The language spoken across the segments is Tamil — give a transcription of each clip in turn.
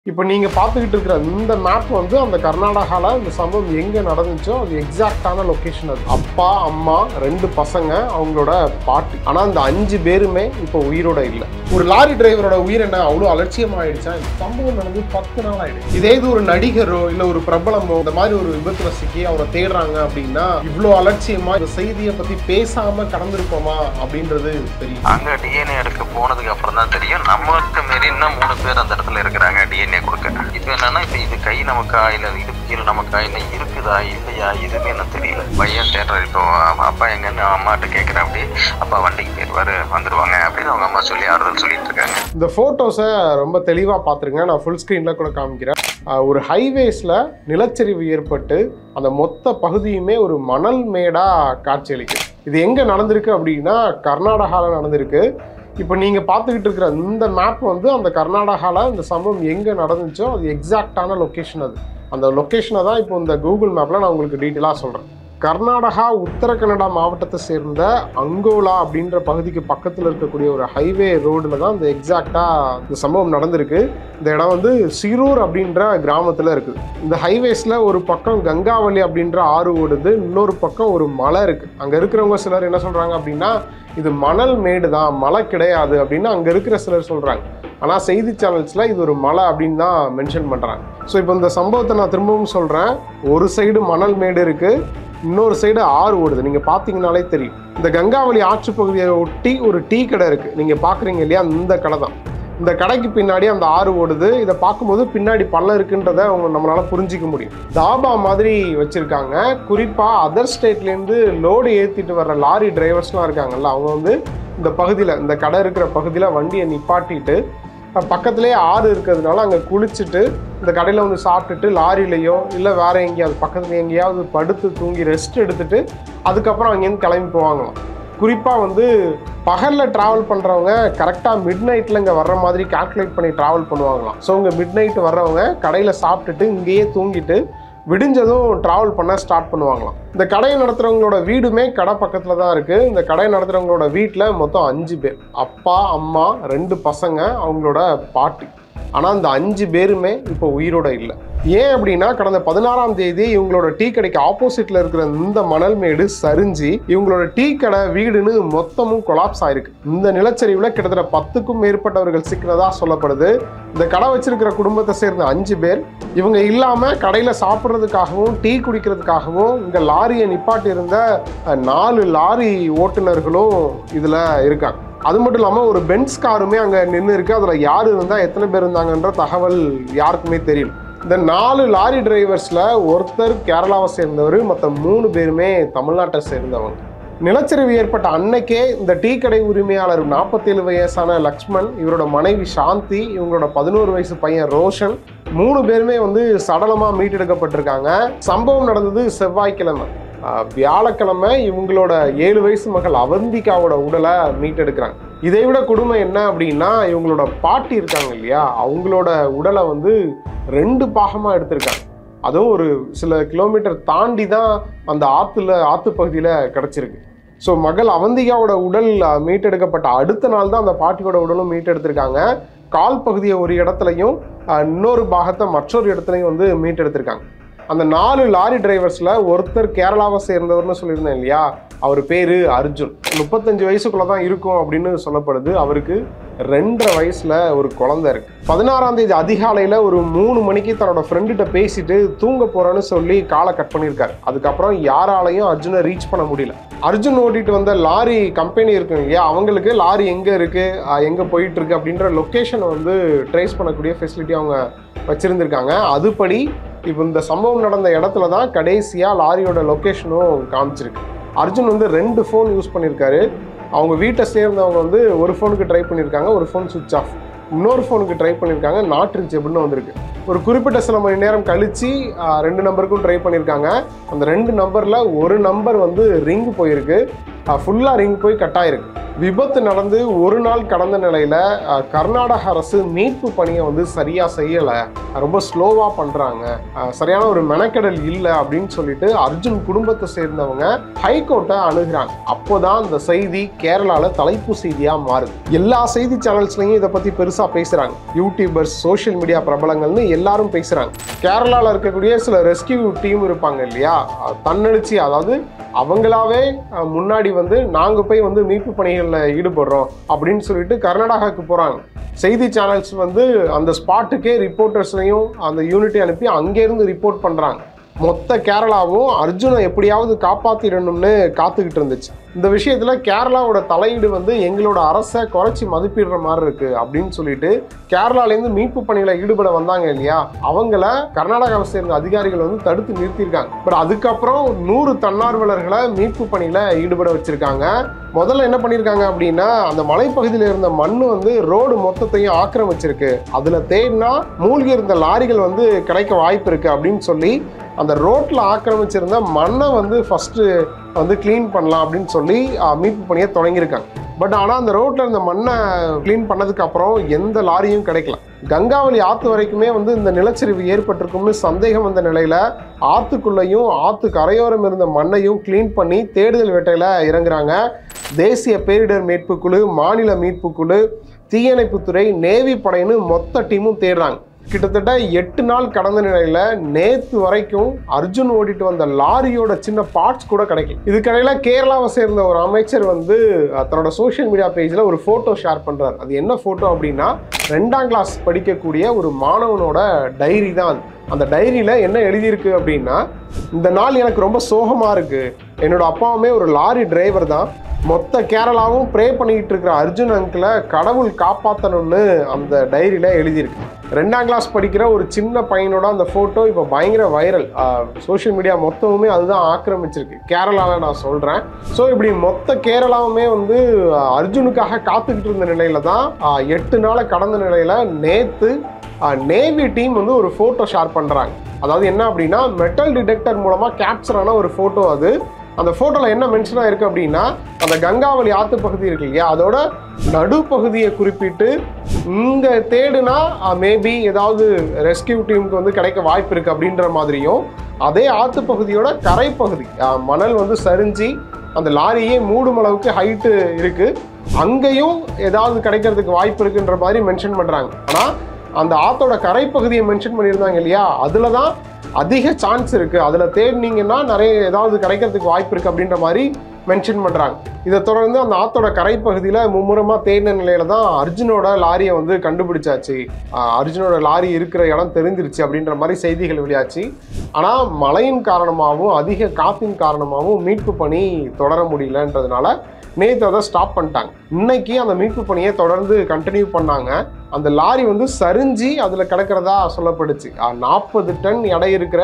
இப்போ நீங்க பார்த்துக்கிட்டு இருக்கிற இந்த மேப் வந்து அந்த கர்நாடகால இந்த சம்பவம் எங்க நடந்துச்சோ அது எக்ஸாக்டான லொகேஷன். அது அப்பா அம்மா 2 பசங்க அவங்களோட பாட்டி. ஆனா அந்த 5 பேருமே இப்போ உயிரோட இல்லை. ஒரு லாரி டிரைவரோட உயிர் என்ன அவ்வளோ அலட்சியமாயிடுச்சா? இந்த சம்பவம் நடந்து 10 நாள் ஆயிடுச்சு. இதே இது ஒரு நடிகரோ இல்ல ஒரு பிரபலமோ இந்த மாதிரி ஒரு விபத்துல சிக்கி அவரை தேடுறாங்க அப்படின்னா இவ்வளோ அலட்சியமா இந்த செய்தியை பத்தி பேசாம கடந்திருப்போமா அப்படின்றது தெரியும். அங்க டிஎன்ஏ எடுக்க போனதுக்கு அப்புறம் தான் தெரியும் நம்மளுக்கு மாரி இன்னும் 3 பேர் அந்த இடத்துல இருக்கிறாங்க டிஎன்ஏ கொடுக்க. இப்போ என்னன்னா இப்போ இது கை நமக்கா இல்ல இது கீழே நமக்கா இல்ல இருக்குதா இல்லையா இதுன்னு எனக்கு தெரியல. பையன் தேடுறாரு. இப்போ அப்பா எங்கன்னு அம்மாட்ட கேட்கிறேன். அப்படி அப்பா வண்டிக்கு போயிருவாரு வந்துருவாங்க அப்படின்னு அவங்க அம்மா சொல்லி ஆறுதல் சொல்லிட்டு இருக்காங்க. இந்த போட்டோஸை ரொம்ப தெளிவா பாத்துருங்க. நான் ஃபுல் ஸ்கிரீன்ல கூட காமிக்கிறேன். ஒரு ஹைவேஸ்ல நிலச்சரிவு ஏற்பட்டு அந்த மொத்த பகுதியுமே ஒரு மணல் மேடா காட்சியளிக்குது. இது எங்க நடந்திருக்கு அப்படின்னா கர்நாடகாவில் நடந்திருக்கு. இப்போ நீங்கள் பார்த்துக்கிட்டு இருக்கிற இந்த மேப் வந்து அந்த கர்நாடகாவில் இந்த சம்பவம் எங்கே நடந்துச்சோ அது எக்ஸாக்டான லொக்கேஷன். அது அந்த லொக்கேஷனை தான் இப்போ இந்த கூகுள் மேப்பில் நான் உங்களுக்கு டீட்டெயிலாக சொல்கிறேன். கர்நாடகா உத்தர கன்னடா மாவட்டத்தை சேர்ந்த அங்கோலா அப்படின்ற பகுதிக்கு பக்கத்தில் இருக்கக்கூடிய ஒரு ஹைவே ரோடில் தான் இந்த எக்ஸாக்டாக இந்த சம்பவம் நடந்திருக்கு. இந்த இடம் வந்து சிரூர் அப்படின்ற கிராமத்தில் இருக்குது. இந்த ஹைவேஸில் ஒரு பக்கம் கங்காவலி அப்படின்ற ஆறு ஓடுது, இன்னொரு பக்கம் ஒரு மலை இருக்குது. அங்கே இருக்கிறவங்க சிலர் என்ன சொல்கிறாங்க அப்படின்னா இது மணல் மேடு தான், மலை கிடையாது அப்படின்னு அங்கே இருக்கிற சிலர் சொல்கிறாங்க. ஆனால் செய்தி சேனல்ஸில் இது ஒரு மலை அப்படின்னு தான் மென்ஷன் பண்ணுறாங்க. ஸோ இப்போ இந்த சம்பவத்தை நான் திரும்பவும் சொல்கிறேன். ஒரு சைடு மணல் மேடு இருக்குது, இன்னொரு சைடு ஆறு ஓடுது. நீங்கள் பார்த்தீங்கன்னாலே தெரியும். இந்த கங்காவலி ஆற்று பகுதியை ஒட்டி ஒரு டீ கடை இருக்குது. நீங்கள் பார்க்குறீங்க இல்லையா, இந்த கடை தான். இந்த கடைக்கு பின்னாடி அந்த ஆறு ஓடுது. இதை பார்க்கும்போது பின்னாடி பள்ளம் இருக்குன்றதை நம்மளால புரிஞ்சிக்க முடியும். தாபா மாதிரி வச்சுருக்காங்க. குறிப்பாக அதர் ஸ்டேட்லேருந்து லோடு ஏற்றிட்டு வர்ற லாரி டிரைவர்ஸ்லாம் இருக்காங்கல்ல, அவங்க வந்து இந்த பகுதியில் இந்த கடை இருக்கிற பகுதியில் வண்டியை நிப்பாட்டிட்டு பக்கத்துலேயே ஆறு இருக்கிறதுனால அங்கே குளிச்சுட்டு இந்த கடையில் வந்து சாப்பிட்டுட்டு லாரிலையோ இல்லை வேறு எங்கேயாவது பக்கத்தில் எங்கேயாவது படுத்து தூங்கி ரெஸ்ட் எடுத்துட்டு அதுக்கப்புறம் அங்கேருந்து கிளம்பி போவாங்களாம். குறிப்பாக வந்து பகலில் ட்ராவல் பண்ணுறவங்க கரெக்டாக மிட் நைட்டில் இங்கே வர்ற மாதிரி கால்குலேட் பண்ணி ட்ராவல் பண்ணுவாங்களாம். ஸோ இங்கே மிட் நைட்டு வர்றவங்க கடையில் சாப்பிட்டுட்டு இங்கேயே தூங்கிட்டு விடிஞ்சதும் ட்ராவல் பண்ண ஸ்டார்ட் பண்ணுவாங்களாம். இந்த கடையை நடத்துகிறவங்களோட வீடுமே கடை பக்கத்தில் தான் இருக்குது. இந்த கடையை நடத்துகிறவங்களோட வீட்டில் மொத்தம் 5 பேர். அப்பா அம்மா 2 பசங்க அவங்களோட பாட்டி. ஆனால் இந்த 5 பேருமே இப்போ உயிரோட இல்லை. ஏன் அப்படின்னா கடந்த 16ஆம் தேதி இவங்களோட டீ கடைக்கு ஆப்போசிட்டில் இருக்கிற இந்த மணல் மேடு சரிஞ்சு இவங்களோட டீ கடை வீடுன்னு மொத்தமும் கொலாப்ஸ் ஆயிருக்கு. இந்த நிலச்சரிவில் கிட்டத்தட்ட 10க்கும் மேற்பட்டவர்கள் சிக்கினதா சொல்லப்படுது. இந்த கடை வச்சிருக்கிற குடும்பத்தை சேர்ந்த 5 பேர். இவங்க இல்லாமல் கடையில் சாப்பிட்றதுக்காகவும் டீ குடிக்கிறதுக்காகவும் இங்கே லாரியை நிப்பாட்டி இருந்த 4 லாரி ஓட்டுநர்களும் இதில் இருக்காங்க. அது மட்டும் இல்லாமல் ஒரு பென்ஸ் காருமே அங்கே நின்று இருக்கு. அதில் யார் இருந்தால் எத்தனை பேர் இருந்தாங்கன்ற தகவல் யாருக்குமே தெரியல. இந்த 4 லாரி டிரைவர்ஸில் ஒருத்தர் கேரளாவை சேர்ந்தவர், மற்ற 3 பேருமே தமிழ்நாட்டை சேர்ந்தவங்க. நிலச்சரிவு ஏற்பட்ட அன்னைக்கே இந்த டீ கடை உரிமையாளர் 47 வயசான லக்ஷ்மண், இவரோட மனைவி சாந்தி, இவங்களோட 11 வயசு பையன் ரோஷன் 3 பேருமே வந்து சடலமாக மீட்டெடுக்கப்பட்டிருக்காங்க. சம்பவம் நடந்தது செவ்வாய்க்கிழமை. வியாழக்கிழமை இவங்களோட 7 வயசு மகள் அவந்திகாவோட உடலை மீட்டெடுக்கிறாங்க. இதை விட கொடுமை என்ன அப்படின்னா இவங்களோட பாட்டி இருக்காங்க இல்லையா, அவங்களோட உடலை வந்து 2 பாகமாக எடுத்திருக்காங்க. அதுவும் ஒரு சில கிலோமீட்டர் தாண்டி தான் அந்த ஆற்று பகுதியில் கிடச்சிருக்கு. ஸோ மகள் அவந்திகாவோட உடல் மீட்டெடுக்கப்பட்ட அடுத்த நாள் தான் அந்த பாட்டியோட உடலும் மீட்டெடுத்திருக்காங்க. கால் பகுதியை ஒரு இடத்துலையும் இன்னொரு பாகத்தை மற்றொரு இடத்துலையும் வந்து மீட்டெடுத்திருக்காங்க. அந்த 4 லாரி டிரைவர்ஸில் ஒருத்தர் கேரளாவை சேர்ந்தவர்னு சொல்லியிருந்தேன் இல்லையா, அவர் பேர் அர்ஜுன். 35 வயசுக்குள்ளே தான் இருக்கும் அப்படின்னு சொல்லப்படுது. அவருக்கு 2.5 வயசில் ஒரு குழந்தை இருக்குது. 16ஆம் தேதி அதிகாலையில் ஒரு 3 மணிக்கு தன்னோட ஃப்ரெண்டுகிட்ட பேசிட்டு தூங்க போகிறேன்னு சொல்லி காலை கட் பண்ணியிருக்காரு. அதுக்கப்புறம் யாராலையும் அர்ஜுனை ரீச் பண்ண முடியல. அர்ஜுன் ஓட்டிட்டு வந்த லாரி கம்பெனி இருக்குங்க இல்லையா, அவங்களுக்கு லாரி எங்கே இருக்குது எங்கே போயிட்டுருக்கு அப்படின்ற லொக்கேஷனை வந்து ட்ரேஸ் பண்ணக்கூடிய ஃபெசிலிட்டி அவங்க வச்சுருந்துருக்காங்க. அதுபடி இப்போ இந்த சம்பவம் நடந்த இடத்துல தான் கடைசியாக லாரியோட லொக்கேஷனும் காமிச்சிருக்கு. அர்ஜுன் வந்து 2 ஃபோன் யூஸ் பண்ணியிருக்காரு. அவங்க வீட்டை சேர்ந்தவங்க வந்து ஒரு ஃபோனுக்கு ட்ரை பண்ணியிருக்காங்க, ஒரு ஃபோன் சுவிட்ச் ஆஃப். இன்னொரு ஃபோனுக்கு ட்ரை பண்ணியிருக்காங்க, நாட் ரீச்சபிள்னு வந்திருக்கு. ஒரு குறிப்பிட்ட சில மணி நேரம் கழித்து 2 நம்பருக்கும் ட்ரை பண்ணியிருக்காங்க. அந்த 2 நம்பரில் ஒரு நம்பர் வந்து ரிங் போயிருக்கு, ஃபுல்லாக ரிங் போய் கட் ஆயிருக்கு. விபத்து நடந்து ஒரு நாள் கடந்த நிலையில் கர்நாடக அரசு மீட்பு பணியை வந்து சரியாக செய்யலை, ரொம்ப ஸ்லோவாக பண்ணுறாங்க, சரியான ஒரு மெனக்கெடல் இல்லை அப்படின்னு சொல்லிட்டு அர்ஜுன் குடும்பத்தை சேர்ந்தவங்க ஹைகோர்ட்டை அணுகிறாங்க. அப்போதான் இந்த செய்தி கேரளாவில் தலைப்பு செய்தியாக மாறுது. எல்லா செய்தி சேனல்ஸ்லையும் இதை பற்றி பெருசாக பேசுகிறாங்க. யூடியூபர்ஸ், சோஷியல் மீடியா பிரபலங்கள்னு எல்லாரும் பேசுகிறாங்க. கேரளாவில் இருக்கக்கூடிய சில ரெஸ்கியூ டீம் இருப்பாங்க இல்லையா, தன்னெழுச்சி, அதாவது அவங்களாவே முன்னாடி வந்து நாங்கள் போய் வந்து மீட்பு பணிகளில் ஈடுபடுறோம் அப்படின்னு சொல்லிட்டு கர்நாடகாவுக்கு போகிறாங்க. செய்தி சேனல்ஸ் வந்து அந்த ஸ்பாட்டுக்கே ரிப்போர்ட்டர்ஸையும் அந்த யூனிட்டை அனுப்பி அங்கேருந்து ரிப்போர்ட் பண்ணுறாங்க. மொத்த கேரளாவும் அர்ஜுனை எப்படியாவது காப்பாற்றிடணும்னு காத்துக்கிட்டு இருந்துச்சு. இந்த விஷயத்தில் கேரளாவோட தலையீடு வந்து எங்களோட அரசை குறைச்சி மதிப்பிடுற மாதிரி இருக்கு அப்படின்னு சொல்லிட்டு கேரளாலேருந்து மீட்பு பணிகளை ஈடுபட வந்தாங்க இல்லையா, அவங்கள கர்நாடகாவை சேர்ந்த அதிகாரிகள் வந்து தடுத்து நிறுத்தியிருக்காங்க. பட் அதுக்கப்புறம் 100 தன்னார்வலர்களை மீட்பு பணியில் ஈடுபட வச்சிருக்காங்க. முதல்ல என்ன பண்ணியிருக்காங்க அப்படின்னா, அந்த மலைப்பகுதியில் இருந்த மண் வந்து ரோடு மொத்தத்தையும் ஆக்கிரமிச்சிருக்கு, அதில் தேடினா மூழ்கி இருந்த லாரிகள் வந்து கிடைக்க வாய்ப்பு இருக்கு அப்படின்னு சொல்லி அந்த ரோட்டில் ஆக்கிரமிச்சிருந்த மண்ணை வந்து ஃபஸ்ட்டு வந்து க்ளீன் பண்ணலாம் அப்படின்னு சொல்லி மீட்பு பணியை தொடங்கியிருக்காங்க. பட் ஆனால் அந்த ரோட்டில் இருந்த மண்ணை க்ளீன் பண்ணதுக்கு அப்புறம் எந்த லாரியும் கிடைக்கல. கங்காவலி ஆற்று வரைக்குமே வந்து இந்த நிலச்சரிவு ஏற்பட்டிருக்கும்னு சந்தேகம் வந்த நிலையில் ஆற்றுக்குள்ளேயும் ஆற்று கரையோரம் இருந்த மண்ணையும் க்ளீன் பண்ணி தேடுதல் வேட்டையில் இறங்குறாங்க. தேசிய பேரிடர் மீட்பு குழு, மாநில மீட்பு குழு, தீயணைப்புத்துறை, நேவி படைன்னு மொத்த டீமும் தேடுறாங்க. கிட்டத்தட்ட 8 நாள் கடந்த நிலையில நேத்து வரைக்கும் அர்ஜுன் ஓடிட்டு வந்த லாரியோட சின்ன பார்ட்ஸ் கூட கிடைக்கல. இதுக்கடையில கேரளாவை சேர்ந்த ஒரு அமைச்சர் வந்து தன்னோட சோஷியல் மீடியா பேஜ்ல ஒரு போட்டோ ஷேர் பண்றாரு. அது என்ன போட்டோ அப்படின்னா, 2ஆம் கிளாஸ் படிக்கக்கூடிய ஒரு மாணவனோட டைரி தான் அது. அந்த டைரியில என்ன எழுதியிருக்கு அப்படின்னா, இந்த நாள் எனக்கு ரொம்ப சோகமா இருக்கு, என்னோட அப்பாவுமே ஒரு லாரி டிரைவர் தான், மொத்த கேரளாவும் ப்ரே பண்ணிக்கிட்டு இருக்கிற அர்ஜுன் அங்கிளை கடவுள் காப்பாற்றணும்னு அந்த டைரியில் எழுதியிருக்கு. 2ஆம் கிளாஸ் படிக்கிற ஒரு சின்ன பையனோட அந்த ஃபோட்டோ இப்போ பயங்கர வைரல். சோஷியல் மீடியா மொத்தமுமே அதுதான் ஆக்கிரமிச்சிருக்கு, கேரளாவில் நான் சொல்கிறேன். ஸோ இப்படி மொத்த கேரளாவுமே வந்து அர்ஜுனுக்காக காத்துக்கிட்டு இருந்த நிலையில தான் 8 நாளை கடந்த நிலையில் நேற்று நேவி டீம் வந்து ஒரு ஃபோட்டோ ஷேர் பண்ணுறாங்க. அதாவது என்ன அப்படின்னா, மெட்டல் டிடெக்டர் மூலமாக கேப்சர் ஆன ஒரு ஃபோட்டோ அது. அந்த ஃபோட்டோவில் என்ன மென்ஷனாக இருக்குது அப்படின்னா, அந்த கங்காவலி ஆற்று பகுதி இருக்கு இல்லையா, அதோட நடுப்பகுதியை குறிப்பிட்டு இங்கே தேடுனா மேபி ஏதாவது ரெஸ்கியூ டீமுக்கு வந்து கிடைக்க வாய்ப்பு இருக்குது அப்படின்ற மாதிரியும், அதே ஆற்று பகுதியோட கரைப்பகுதி மணல் வந்து சரிஞ்சு அந்த லாரியே மூடும் அளவுக்கு ஹைட்டு இருக்குது, அங்கேயும் ஏதாவது கிடைக்கிறதுக்கு வாய்ப்பு இருக்குன்ற மாதிரி மென்ஷன் பண்ணுறாங்க. ஆனால் அந்த ஆற்றோட கரைப்பகுதியை மென்ஷன் பண்ணியிருந்தாங்க இல்லையா, அதில் தான் அதிக சான்ஸ் இருக்குது, அதில் தேடினீங்கன்னா நிறைய ஏதாவது கிடைக்கிறதுக்கு வாய்ப்பு இருக்குது அப்படின்ற மாதிரி மென்ஷன் பண்ணுறாங்க. இதை தொடர்ந்து அந்த ஆற்றோட கரைப்பகுதியில் மும்முரமாக தேடின நிலையில தான் அர்ஜுனோட லாரியை வந்து கண்டுபிடிச்சாச்சு, அர்ஜுனோட லாரி இருக்கிற இடம் தெரிஞ்சிருச்சு அப்படின்ற மாதிரி செய்திகள் வெளியாச்சு. ஆனால் மழையின் காரணமாகவும் அதிக காற்றின் காரணமாகவும் மீட்பு பணி தொடர முடியலன்றதுனால நேற்று அதை ஸ்டாப் பண்ணிட்டாங்க. இன்னைக்கு அந்த மீட்பு பணியை தொடர்ந்து கண்டினியூ பண்ணாங்க. அந்த லாரி வந்து சரிஞ்சு அதில் கிடக்கிறதா சொல்லப்படுச்சு. 40 டன் எடை இருக்கிற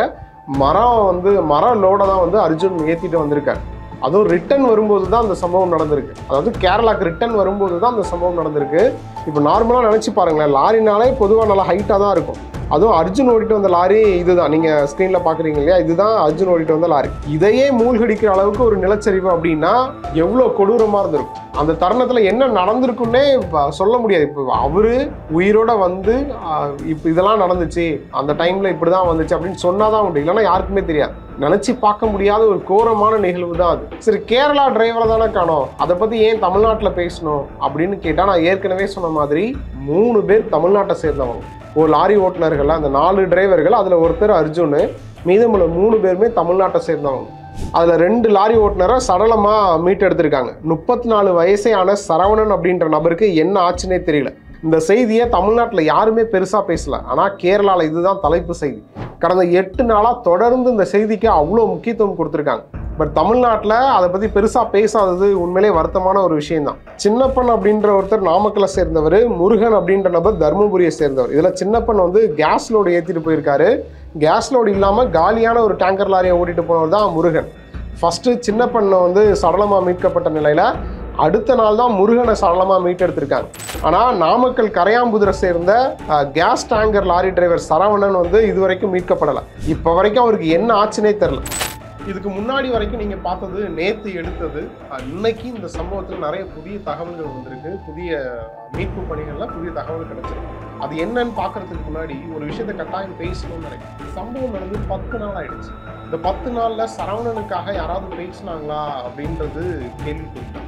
மர லோடை தான் வந்து அர்ஜுன் ஏற்றிட்டு வந்திருக்காரு. அதுவும் ரிட்டன் வரும்போது தான் அந்த சம்பவம் நடந்திருக்கு. அதாவது கேரளாவுக்கு ரிட்டன் வரும்போது தான் அந்த சம்பவம் நடந்திருக்கு. இப்போ நார்மலாக நினச்சி பாருங்களேன், லாரினாலே பொதுவாக நல்லா ஹைட்டாக தான் இருக்கும். அதுவும் அர்ஜுன் ஓடிட்டு வந்த லாரி இதுதான், நீங்கள் ஸ்க்ரீனில் பார்க்குறீங்க இல்லையா, இதுதான் அர்ஜுன் ஓடிட்டு வந்த லாரி. இதையே மூழ்கடிக்கிற அளவுக்கு ஒரு நிலச்சரிவு அப்படின்னா எவ்வளோ கொடூரமாக இருந்திருக்கும். அந்த தருணத்தில் என்ன நடந்திருக்குன்னே சொல்ல முடியாது. இப்போ அவரு உயிரோட வந்து இப்போ இதெல்லாம் நடந்துச்சு, அந்த டைமில் இப்படி தான் வந்துச்சு அப்படின்னு சொன்னாதான் உண்டு, இல்லைன்னா யாருக்குமே தெரியாது. நினச்சி பார்க்க முடியாத ஒரு கோரமான நிகழ்வு தான் அது. சரி, கேரளா டிரைவரை தானே காணோம், அதை பற்றி ஏன் தமிழ்நாட்டில் பேசணும் அப்படின்னு கேட்டால், நான் ஏற்கனவே சொன்ன மாதிரி 3 பேர் தமிழ்நாட்டை சேர்ந்தவங்க. ஒரு லாரி ஓட்டுநர்கள், அந்த 4 டிரைவர்கள், அதில் ஒருத்தர் அர்ஜுன், மீதமுள்ள 3 பேருமே தமிழ்நாட்டை சேர்ந்தவங்க. அதில் 2 லாரி ஓட்டுநரை சடலமாக மீட்டெடுத்திருக்காங்க. 34 வயசே ஆன சரவணன் அப்படின்ற நபருக்கு என்ன ஆச்சுன்னே தெரியல. இந்த செய்தியை தமிழ்நாட்டில் யாருமே பெருசாக பேசல, ஆனால் கேரளாவில் இதுதான் தலைப்பு செய்தி. கடந்த 8 நாளாக தொடர்ந்து இந்த செய்திக்கு அவ்வளோ முக்கியத்துவம் கொடுத்துருக்காங்க. பட் தமிழ்நாட்டில் அதை பற்றி பெருசாக பேசாதது உண்மையிலே வருத்தமான ஒரு விஷயம்தான். சின்னப்பன் அப்படின்ற ஒருத்தர் நாமக்கலை சேர்ந்தவர், முருகன் அப்படின்ற நபர் தர்மபுரியை சேர்ந்தவர். இதில் சின்னப்பன் வந்து கேஸ் லோடு ஏற்றிட்டு போயிருக்காரு. கேஸ் லோடு இல்லாமல் காலியான ஒரு டேங்கர் லாரியை ஓட்டிட்டு போனவர் தான் முருகன். ஃபஸ்ட்டு சின்னப்பண்ணை வந்து சடலமாக மீட்கப்பட்ட நிலையில் அடுத்த நாள் தான் முருகனை சடலமாக மீட்டெடுத்திருக்காங்க. ஆனால் நாமக்கல் கரையாம்புதுரை சேர்ந்த gas tanker lorry driver Saravanan வந்து இதுவரைக்கும் மீட்கப்படலை. இப்போ வரைக்கும் அவருக்கு என்ன ஆச்சுன்னே தெரில. இதுக்கு முன்னாடி வரைக்கும் நீங்கள் பார்த்தது நேற்று எடுத்தது. இன்னைக்கு இந்த சம்பவத்தில் நிறைய புதிய தகவல்கள் வந்திருக்கு. புதிய மீட்பு பணிகளில் புதிய தகவல் கிடைச்சிருக்கு. அது என்னன்னு பார்க்கறதுக்கு முன்னாடி ஒரு விஷயத்தை கட்டாயம் பேசணும்னு நினைக்கிறேன். சம்பவம் நடந்து 10 நாள் ஆயிடுச்சு. இந்த 10 நாளில் சரவணனுக்காக யாராவது பேசினாங்களா அப்படின்றது கேள்விக்குறிதான்.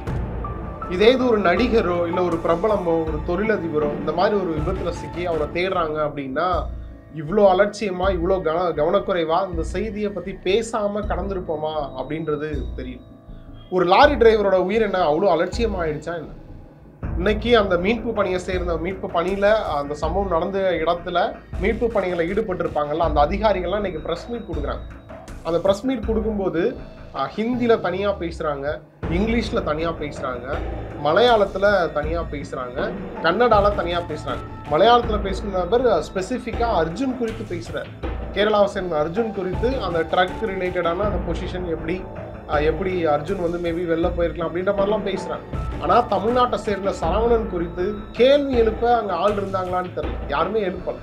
இதே இது ஒரு நடிகரோ இல்லை ஒரு பிரபலமோ ஒரு தொழிலதிபரோ இந்த மாதிரி ஒரு விபத்தில் சிக்கி அவரை தேடுறாங்க அப்படின்னா இவ்வளோ அலட்சியமா இவ்வளோ கவனக்குறைவா இந்த செய்தியை பற்றி பேசாமல் கடந்திருப்போமா அப்படின்றது தெரியும். ஒரு லாரி டிரைவரோட உயிர் என்ன அவ்வளோ அலட்சியமாயிடுச்சா என்ன? இன்னைக்கு அந்த மீட்பு பணியை சேர்ந்த மீட்பு பணியில் அந்த சம்பவம் நடந்த இடத்துல மீட்பு பணிகளை ஈடுபட்டிருப்பாங்கல்ல அந்த அதிகாரிகள்லாம் இன்னைக்கு ப்ரெஸ் மீட் கொடுக்குறாங்க. அந்த ப்ரெஸ் மீட் கொடுக்கும்போது ஹிந்தியில் தனியாக பேசுகிறாங்க, இங்கிலீஷில் தனியாக பேசுகிறாங்க, மலையாளத்தில் தனியாக பேசுகிறாங்க, கன்னடாவில் தனியாக பேசுகிறாங்க. மலையாளத்தில் பேசுகிற நபர் ஸ்பெசிஃபிக்காக அர்ஜுன் குறித்து பேசுகிறார். கேரளாவை சேர்ந்த அர்ஜுன் குறித்து அந்த ட்ரக் ரிலேட்டடான அந்த பொசிஷன் எப்படி அர்ஜுன் வந்து மேபி வெளில போயிருக்கலாம் அப்படின்ற மாதிரிலாம் பேசுகிறாங்க. ஆனால் தமிழ்நாட்டை சேர்ந்த சரவணன் குறித்து கேள்வி எழுப்ப அங்கே ஆள் இருந்தாங்களான்னு தெரியல, யாருமே எழுப்பலை.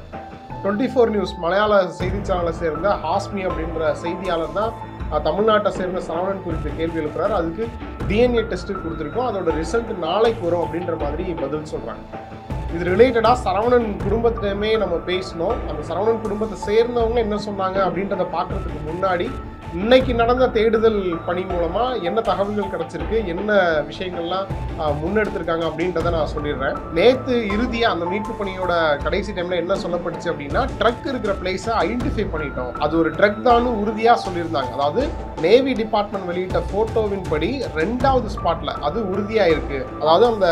24 நியூஸ் மலையாள செய்தி சேனலை சேர்ந்த ஹாஸ்மி அப்படின்ற செய்தியாளர் தான் தமிழ்நாட்டை சேர்ந்த சரவணன் குறித்து கேள்வி எழுப்புறாரு. அதுக்கு டிஎன்ஏ டெஸ்ட்டு கொடுத்துருக்கோம், அதோட ரிசல்ட் நாளைக்கு வரும் அப்படின்ற மாதிரி பதில் சொல்கிறாங்க. இது ரிலேட்டடாக சரவணன் குடும்பத்திடமே நம்ம பேசணும். அந்த சரவணன் குடும்பத்தை சேர்ந்தவங்க என்ன சொன்னாங்க அப்படின்றத பார்க்கறதுக்கு முன்னாடி இன்னைக்கு நடந்த தேடுதல் பணி மூலமா என்ன தகவல்கள் கிடைச்சிருக்கு, என்ன விஷயங்கள்லாம் முன்னெடுத்திருக்காங்க அப்படின்றத நான் சொல்லிடுறேன். நேற்று இறுதியா அந்த மீட்பு பணியோட கடைசி டைம்ல என்ன சொல்லப்பட்டுச்சு அப்படின்னா ட்ரக் இருக்கிற பிளேஸை ஐடென்டிஃபை பண்ணிட்டோம், அது ஒரு ட்ரக் தான் உறுதியா சொல்லியிருந்தாங்க. அதாவது நேவி டிபார்ட்மெண்ட் வெளியிட்ட போட்டோவின் படி 2வது ஸ்பாட்ல அது உறுதியா இருக்கு. அதாவது அந்த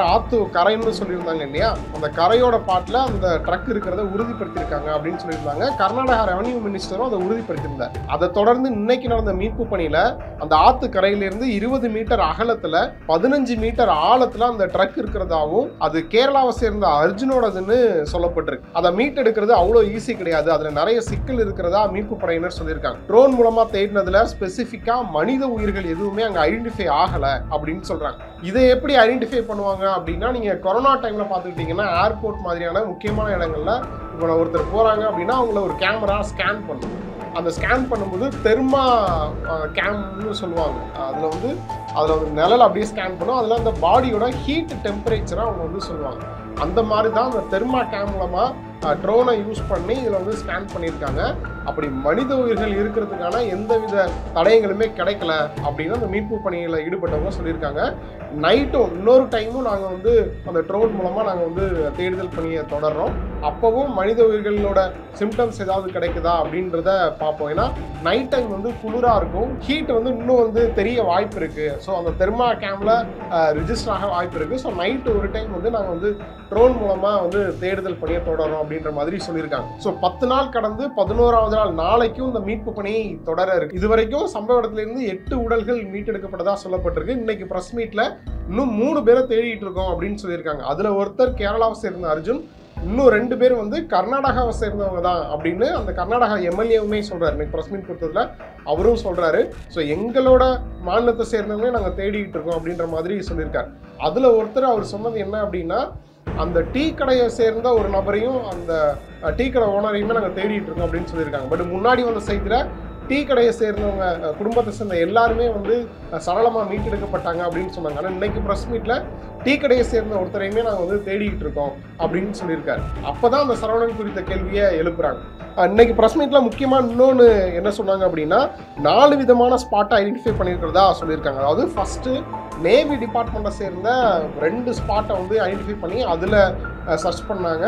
கரைன்னு சொல்லியிருந்தாங்க இல்லையா, அந்த கரையோட பாட்டில் அந்த ட்ரக் இருக்கிறத உறுதிப்படுத்தியிருக்காங்க அப்படின்னு சொல்லியிருந்தாங்க. கர்நாடகா ரெவன்யூ மினிஸ்டரும் அதை உறுதிப்படுத்தியிருந்தார். அதை தொடர்ந்து இன்னைக்கு நடந்த மீட்பு பணியில அந்த ஆத்து கரையிலிருந்து 20 மீட்டர் அகலத்துல 15 மீட்டர் ஆழத்துல அந்த ட்ரக் இருக்கிறதாவும் அது கேரளாவை சேர்ந்த அர்ஜுனோடதுன்னு சொல்லப்பட்டிருக்கு. அதை மீட்டெடுக்கிறது அவ்வளவு ஈஸி கிடையாது, அதுல நிறைய சிக்கல் இருக்கிறதா மீட்பு படையினர் சொல்லியிருக்காங்க. ட்ரோன் மூலமா தேடினதுல ஸ்பெசிபிக்கா மனித உயிர்கள் எதுவுமே அங்க ஐடென்டிஃபை ஆகல அப்படின்னு சொல்றாங்க. இதை எப்படி ஐடென்டிஃபை பண்ணுவாங்க அப்படின்னா, நீங்க கொரோனா டைம்ல பாத்துக்கிட்டீங்கன்னா ஏர்போர்ட் மாதிரியான முக்கியமான இடங்கள்ல இப்போ ஒருத்தர் போறாங்க அப்படின்னா அவங்கள ஒரு கேமரா ஸ்கேன் பண்ணும். அந்த ஸ்கேன் பண்ணும்போது தெர்மா கேம்னு சொல்லுவாங்க. அதில் வந்து நிழல் அப்படியே ஸ்கேன் பண்ணும். அதில் அந்த பாடியோட ஹீட் டெம்பரேச்சரை அவங்க வந்து சொல்லுவாங்க. அந்த மாதிரி தான் அந்த தெர்மா கேம் மூலமாக ட்ரோனை யூஸ் பண்ணி இதில் வந்து ஸ்கேன் பண்ணியிருக்காங்க. அப்படி மனித உயிர்கள் இருக்கிறதுக்கான எந்தவித தடயங்களுமே கிடைக்கல அப்படின்னு அந்த மீட்பு பணியில் ஈடுபட்டவங்க சொல்லியிருக்காங்க. நைட்டும் இன்னொரு டைமும் நாங்கள் வந்து அந்த ட்ரோன் மூலமாக நாங்கள் வந்து தேடுதல் பணியை தொடர்றோம். அப்போவும் மனித உயிர்களோட சிம்டம்ஸ் ஏதாவது கிடைக்குதா அப்படின்றத பார்ப்போம். ஏன்னா நைட் டைம் வந்து குளிராக இருக்கும், ஹீட் வந்து இன்னும் வந்து தெரிய வாய்ப்பு இருக்குது. ஸோ அந்த தெர்மா கேமில் ரிஜிஸ்டர் ஆக வாய்ப்பு இருக்குது. ஸோ நைட்டு ஒரு டைம் வந்து நாங்கள் வந்து ட்ரோன் மூலமாக வந்து தேடுதல் பணியை தொடரோம் அப்படின்ற மாதிரி சொல்லியிருக்காங்க. ஸோ 10 நாள் கடந்து 11வது நாள் நாளைக்கும் இந்த மீட்பு பணி தொடர இருக்கு. இதுவரைக்கும் சம்பவ இடத்திலிருந்து 8 உடல்கள் மீட்டெடுக்கப்பட்டதா சொல்லப்பட்டிருக்கு. இன்னைக்கு பிரஸ் மீட்ல இன்னும் 3 பேரை தேடிட்டு இருக்கோம் அப்படின்னு சொல்லியிருக்காங்க. அதுல ஒருத்தர் கேரளாவை சேர்ந்த அர்ஜுன், இன்னும் 2 பேர் வந்து கர்நாடகாவை சேர்ந்தவங்க தான் அப்படின்னு அந்த கர்நாடகா எம்எல்ஏவுமே சொல்றாரு. இன்னைக்கு பிரஸ் மீட் கொடுத்ததுல அவரும் சொல்றாரு. ஸோ எங்களோட மாநிலத்தை சேர்ந்தவங்களே நாங்கள் தேடிட்டு இருக்கோம் அப்படின்ற மாதிரி சொல்லியிருக்காரு. அதுல ஒருத்தர் அவர் சொன்னது என்ன அப்படின்னா, அந்த டீ கடையை சேர்ந்த ஒரு நபரையும் அந்த டீ கடை ஓனரையுமே நாங்கள் தேடிட்டு இருக்கோம் அப்படின்னு சொல்லியிருக்காங்க. பட் முன்னாடி வந்த செய்தியில் டீ கடையை சேர்ந்தவங்க குடும்பத்தை சேர்ந்த எல்லாருமே வந்து சரளமாக மீட்டெடுக்கப்பட்டாங்க அப்படின்னு சொன்னாங்க. ஆனால் இன்னைக்கு ப்ரெஸ் மீட்டில் டீ கடையை சேர்ந்த ஒருத்தரையுமே நாங்கள் வந்து தேடிட்டு இருக்கோம் அப்படின்னு சொல்லியிருக்காரு. அப்போ தான் அந்த சரவணன் குறித்த கேள்வியை எழுப்புறாங்க. இன்னைக்கு ப்ரெஸ் மீட்டில் முக்கியமாக இன்னொன்று என்ன சொன்னாங்க அப்படின்னா, 4 விதமான ஸ்பாட்டை ஐடென்டிஃபை பண்ணியிருக்கிறதா சொல்லியிருக்காங்க. அதாவது ஃபஸ்ட்டு நேவி டிபார்ட்மெண்ட்டை சேர்ந்த 2 ஸ்பாட்டை வந்து ஐடென்டிஃபை பண்ணி அதில் சர்ச் பண்ணாங்க.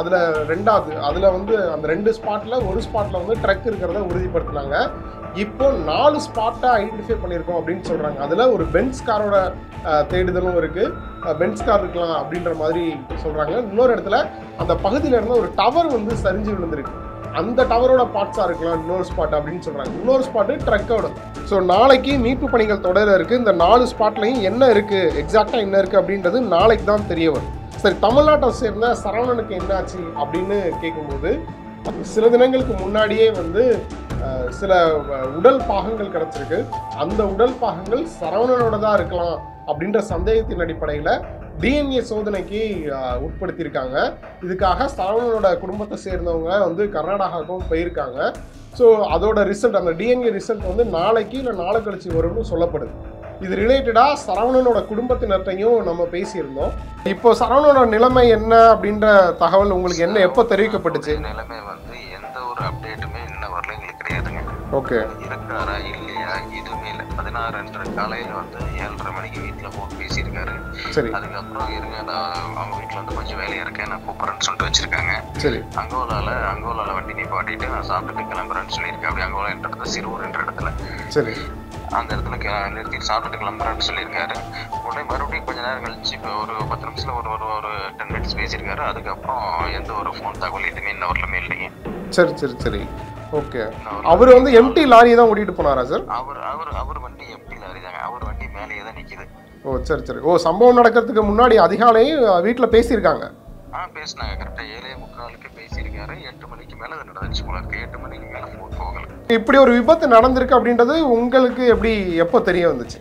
அதில் வந்து அந்த 2 ஸ்பாட்டில் ஒரு ஸ்பாட்டில் வந்து ட்ரக் இருக்கிறத உறுதிப்படுத்தினாங்க. இப்போ 4 ஸ்பாட்டை ஐடென்டிஃபை பண்ணியிருக்கோம் அப்படின்னு சொல்கிறாங்க. அதில் ஒரு பென்ஸ் காரோட தேடுதலும் இருக்குது, பென்ஸ் கார் இருக்கலாம் அப்படின்ற மாதிரி சொல்கிறாங்க. இன்னொரு இடத்துல அந்த பகுதியில் இருந்த ஒரு டவர் வந்து சரிஞ்சு விழுந்திருக்கு, அந்த டவரோட பார்ட்ஸாக இருக்கலாம் இன்னொரு ஸ்பாட் அப்படின்னு சொல்கிறாங்க. இன்னொரு ஸ்பாட்டு ட்ரக்கோட. ஸோ நாளைக்கு மீட்பு பணிகள் தொடர இருக்குது. இந்த 4 ஸ்பாட்லையும் என்ன இருக்குது, எக்ஸாக்டாக என்ன இருக்குது அப்படின்றது நாளைக்கு தான் தெரிய வரும். சரி, தமிழ்நாட்டை சேர்ந்த சரவணனுக்கு என்னாச்சு அப்படின்னு கேட்கும்போது, சில தினங்களுக்கு முன்னாடியே வந்து சில உடல் பாகங்கள் கிடச்சிருக்கு. அந்த உடல் பாகங்கள் சரவணனோட தான் இருக்கலாம் அப்படின்ற சந்தேகத்தின் அடிப்படையில் டிஎன்ஏ சோதனைக்கு உட்படுத்தியிருக்காங்க. இதுக்காக சரவணனோட குடும்பத்தை சேர்ந்தவங்க வந்து கர்நாடகாவுக்கும் போயிருக்காங்க. ஸோ அதோட ரிசல்ட், அந்த டிஎன்ஏ ரிசல்ட் வந்து நாளைக்கு இல்லை நாளை கழிச்சு வரும்னு சொல்லப்படுது. இது ரிலேட்டடாக சரவணனோட குடும்பத்தினர்கிட்டையும் நம்ம பேசியிருந்தோம். இப்போ சரவணனோட நிலைமை என்ன அப்படின்ற தகவல் உங்களுக்கு என்ன எப்போ தெரிவிக்கப்பட்டுச்சு? நிலைமை வந்து எந்த ஒரு அப்டேட்டுமே இன்ன வரல எங்களுக்கு கிடையாதுங்க. ஓகே. இருக்கிறாரா இல்லையா எதுவுமே இல்லை. 16 காலையில் வந்து 7:30 மணிக்கு வீட்டில் ஃபோன் பேசியிருக்காரு. சரி. அதுக்கப்புறம் இருங்க அவங்க வீட்டில் வந்து கொஞ்சம் வேலையாக இருக்கேன் நான் கூப்பிட்றேன்னு சொல்லிட்டு வச்சிருக்காங்க. சரி. அங்கோலால வண்டி நிப்பாட்டிட்டு நான் சாப்பிட்டுட்டு கிளம்புறேன்னு சொல்லியிருக்கேன். அப்படி அங்கோலா என்ற இடத்துல சிறுவூர் என்ற இடத்துல. சரி. அந்த இடத்துல நிறுத்தி சாப்பிட்டுட்டு கிளம்புறேன்னு சொல்லியிருக்காரு. உடனே மறுபடியும் கொஞ்ச நேரம் கழிச்சு இப்போ ஒரு 10 நிமிஷத்தில் ஒரு 10 மினிட்ஸ் பேசியிருக்காரு. அதுக்கப்புறம் எந்த ஒரு ஃபோன் தகவல் எதுவுமே இன்ன வரலுமே இல்லைங்க. சரி சரி சரி. ஓகே. அவர் வந்து எம்டி லாரி தான் ஓட்டிட்டு போனாரா சார்? அவர் வண்டி எம்டி லாரி தாங்க. அவர் வண்டி மேலேயே தான் நிற்கிது. ஓ சரி சரி. ஓ, சம்பவம் நடக்கிறதுக்கு முன்னாடி அதிகாலையும் வீட்டில் பேசியிருக்காங்க. பேசினாங்க. கரெக்டாக 7:45 பேசியிருக்காரு. 8 மணிக்கு மேலே அது நடந்துச்சு போல இருக்கு. 8 மணிக்கு மேலே ஃபோன் போகல. இப்படி ஒரு விபத்து நடந்திருக்கு அப்படின்றது உங்களுக்கு எப்போ தெரிய வந்துச்சு?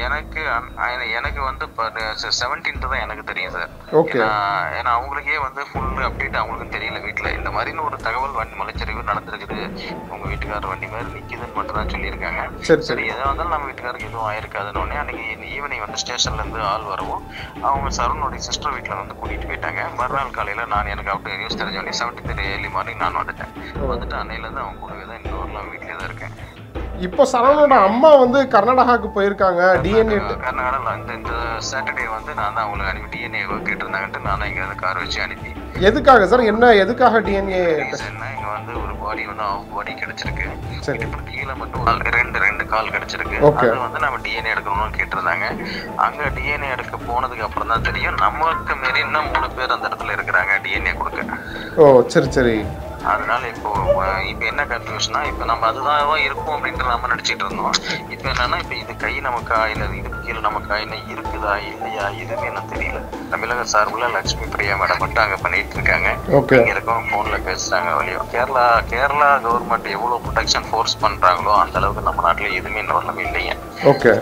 எனக்கு வந்து 17th தான் எனக்கு தெரியும் சார். ஓகே. ஏன்னா அவங்களுக்கே வந்து ஃபுல் அப்டேட் அவங்களுக்கும் தெரியல. வீட்டில் இந்த மாதிரின்னு ஒரு தகவல் வண்டி மலைச்சரிவு நடந்திருக்குது, உங்க வீட்டுக்காரர் வண்டி மாதிரி நிற்குதுன்னு மட்டும் தான் சொல்லியிருக்காங்க. சரி, எதாக இருந்தாலும் நம்ம வீட்டுக்காரருக்கு எதுவும் ஆயிருக்காதுன்னு உடனே அன்னைக்கு ஈவினிங் வந்து ஸ்டேஷன்லேருந்து ஆள் வரவும் அவங்க சரவணோடைய சிஸ்டர் வீட்டில் வந்து கூட்டிகிட்டு போயிட்டாங்க. மறுநாள் காலையில் நான் எனக்கு அப்படி நியூஸ் தெரிஞ்சோடனே 17th ஏர்லி மார்னிங் நான் வந்துட்டு அன்னையிலேருந்து அவங்க கூடவே தான் இன்னும் வரலாம் வீட்டிலே தான் இருக்கேன். இப்போ சரவணோட அம்மா வந்து கர்நாடகாவுக்கு போயிருக்காங்க. டிஎன்ஏ கர்நாடகாவில் இந்த சாட்டர்டே வந்து நான் தான் அவங்களுக்கு அனுப்பி டிஎன்ஏ கேட்டிருந்தாங்கன்ட்டு நான் தான் இங்கே கார் வச்சு அனுப்பி. எதுக்காக சார்? எதுக்காக டிஎன்ஏ? இங்க வந்து ஒரு பாடி வந்து ஆஃப் பாடி கிடைச்சிருக்கு. கீழே மட்டும் ரெண்டு கால் கிடைச்சிருக்கு. அது வந்து நம்ம டிஎன்ஏ எடுக்கணும்னு கேட்டிருந்தாங்க. அங்க டிஎன்ஏ எடுக்க போனதுக்கு அப்புறம் தான் தெரியும் நமக்கு மாரி இன்னும் 3 பேர் அந்த இடத்துல இருக்கிறாங்க டிஎன்ஏ கொடுக்க. ஓ சரி சரி. அதனால இப்போ என்ன கன்ஃபியூஷனா, இப்போ நம்ம அதுதான் இருக்கும் அப்படின்ற நம்ம நினைச்சிட்டு இருந்தோம். இப்போ என்னன்னா, இப்போ இது கை நமக்கா இல்லை இது கீழே நமக்கா இல்லை இருக்குதா இல்லையா எதுவுமே எனக்கு தெரியல. தமிழக சார்பில் லட்சுமி பிரியா மேடம் மட்டும் அங்கே பண்ணிட்டு இருக்காங்க. இங்க இருக்கவங்க போன்ல பேசுறாங்க. வழியோ கேரளா கவர்மெண்ட் எவ்வளவு ப்ரொடெக்ஷன் ஃபோர்ஸ் பண்றாங்களோ அந்த அளவுக்கு நம்ம நாட்டில் எதுவுமே இன்னும் வரலமே இல்லைங்க. ஓகே.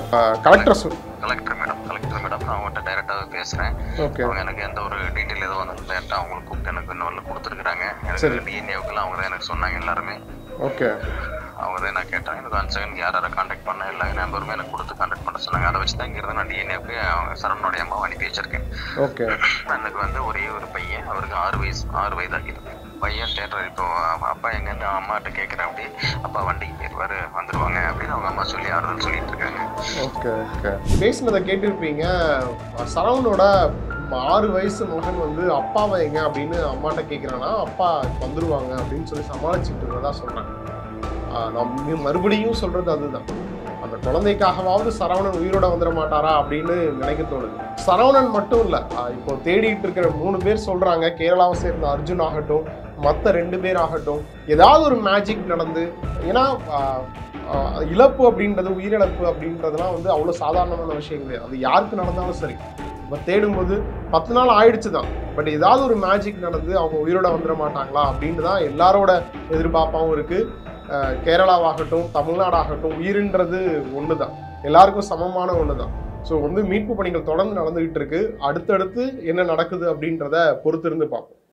கலெக்டர் மேடம் அவங்ககிட்ட டைரக்டாக பேசுறேன். அவங்க எனக்கு எந்த ஒரு டீட்டெயில் எதுவும் வந்து டைரக்டாக அவங்களுக்கு கூப்பிட்டு எனக்கு இன்னும் கொடுத்துருக்குறாங்க. எனக்கு டிஎன்ஏவுக்குலாம் அவங்க தான் எனக்கு சொன்னாங்க எல்லாருமே. ஓகே. அவங்க தான் நான் கேட்டேன். எனக்கு 1 செகண்ட் யாரை கான்டாக்ட் பண்ண எல்லா நம்பருமே எனக்கு கொடுத்து கான்டாக்ட் பண்ண சொன்னாங்க. அதை வச்சு தான் இங்கிருந்து நான் டிஎன்ஏவுக்கு அவங்க சரவணோடைய அம்மாவை அனுப்பி வச்சிருக்கேன். ஓகே. எனக்கு வந்து ஒரே ஒரு பையன், அவருக்கு 6 வயது ஆகிடுது. பையன் தேடுற இப்போ அப்பா எங்கேருந்து அம்மாட்ட கேட்குறேன். அப்படி அப்பா வண்டிக்கு போயிடுவாரு வந்துடுவாங்க அப்படின்னு அவங்க அம்மா சொல்லி ஆறுதல் சொல்லிட்டு இருக்காங்க. Okay okay. பேசினதை கேட்டிருப்பீங்க. சரவணோட 6 வயசு மகன் வந்து அப்பாவை எங்க அப்படின்னு அம்மாட்ட கேட்குறான்னா அப்பா வந்துடுவாங்க அப்படின்னு சொல்லி சமாளிச்சுட்டு இருக்கதா சொல்கிறாங்க. நான் மறுபடியும் சொல்கிறது அதுதான், அந்த குழந்தைக்காகவாவது சரவணன் உயிரோட வந்துட மாட்டாரா அப்படின்னு நினைக்க தோணுது. சரவணன் மட்டும் இல்லை, இப்போ தேடிட்டு இருக்கிற 3 பேர் சொல்கிறாங்க. கேரளாவை சேர்ந்த அர்ஜுன் ஆகட்டும், மற்ற 2 பேர் ஆகட்டும், ஏதாவது ஒரு மேஜிக் நடந்து, ஏன்னா இழப்பு அப்படின்றது, உயிரிழப்பு அப்படின்றதுலாம் வந்து அவ்வளோ சாதாரணமான விஷயம் கிடையாது. அது யாருக்கு நடந்தாலும் சரி, இப்போ தேடும்போது 10 நாள் ஆயிடுச்சு தான், பட் ஏதாவது ஒரு மேஜிக் நடந்து அவங்க உயிரோட வந்துட மாட்டாங்களா அப்படின்னு தான் எல்லாரோட எதிர்பார்ப்பாகவும் இருக்குது. கேரளாவாகட்டும் தமிழ்நாடாகட்டும், உயிரின்றது ஒன்று தான், எல்லாருக்கும் சமமான ஒன்று தான். ஸோ வந்து மீட்பு பணிகள் தொடர்ந்து நடந்துகிட்டு இருக்கு. அடுத்தடுத்து என்ன நடக்குது அப்படின்றத பொறுத்திருந்து பார்ப்போம்.